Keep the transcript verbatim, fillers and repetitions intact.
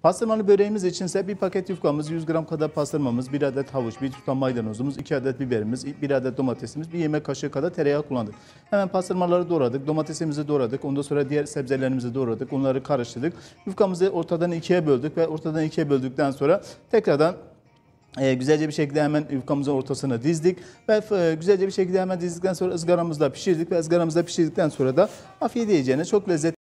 Pastırmalı böreğimiz için ise bir paket yufkamız, yüz gram kadar pastırmamız, bir adet havuç, bir tutam maydanozumuz, iki adet biberimiz, bir adet domatesimiz, bir yemek kaşığı kadar tereyağı kullandık. Hemen pastırmaları doğradık, domatesimizi doğradık, ondan sonra diğer sebzelerimizi doğradık, onları karıştırdık. Yufkamızı ortadan ikiye böldük ve ortadan ikiye böldükten sonra tekrardan E, güzelce bir şekilde hemen yufkamızın ortasına dizdik ve e, güzelce bir şekilde hemen dizdikten sonra ızgaramızda pişirdik ve ızgaramızda pişirdikten sonra da afiyet yiyeceğine çok lezzetli